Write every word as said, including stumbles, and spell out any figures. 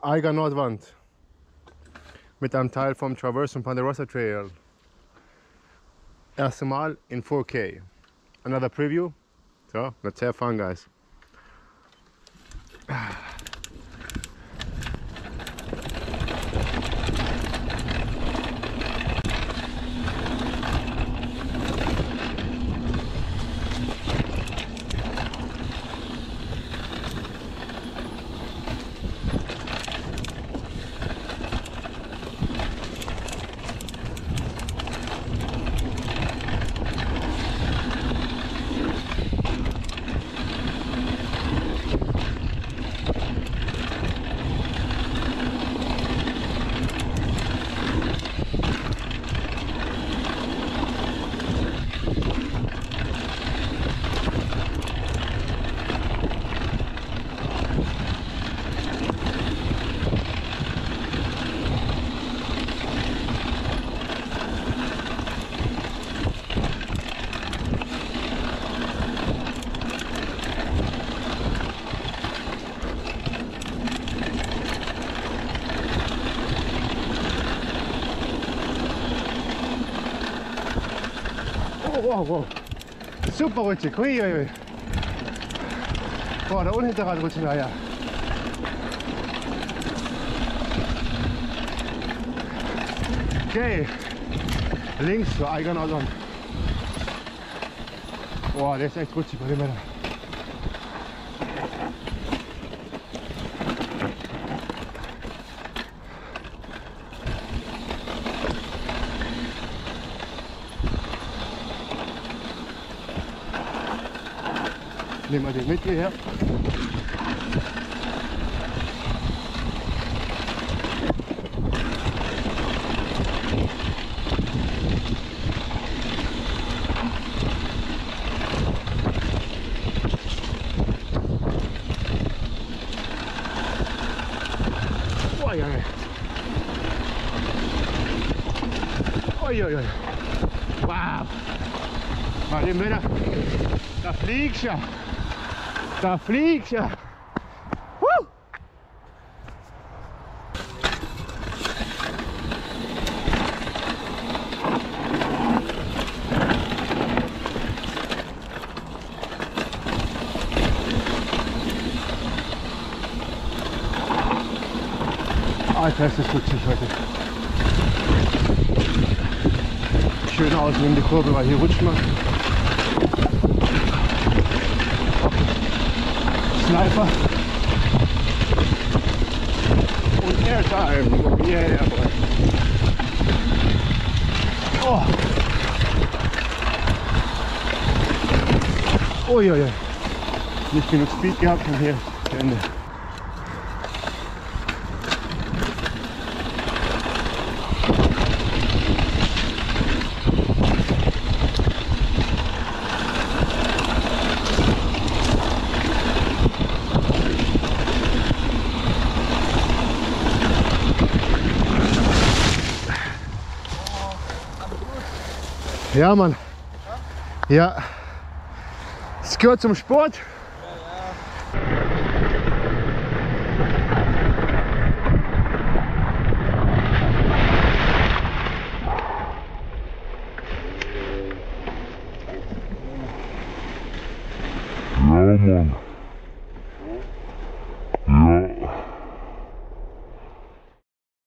Eiger Nordwand mit einem Teil vom Traverse und Ponderosa Trail. Erste Mal in four K. Another preview. So, let's have fun, guys. Wow, wow. Super rutschig. Hui, hui, hui. Boah, da unten Hinterrad rutschen wir ja. Okay. Links für Eiger Nordwand. Boah, der ist echt rutschig bei dem Wetter. Nehmen wir den mit hierher. Oh ja, oi, oi, oi. Wow. Bei dem Wetter, da fliegst ja. Da fliegt ja! Woo! Alter, ist das rutschig heute. Schön außen in die Kurve, weil hier rutscht man. Sniper und Airtime, yeah, oh. Oh ja, ja. Nicht genug Speed gehabt und hier Ende. Ja, Mann. Ja. Es gehört zum Sport. Ja, Mann.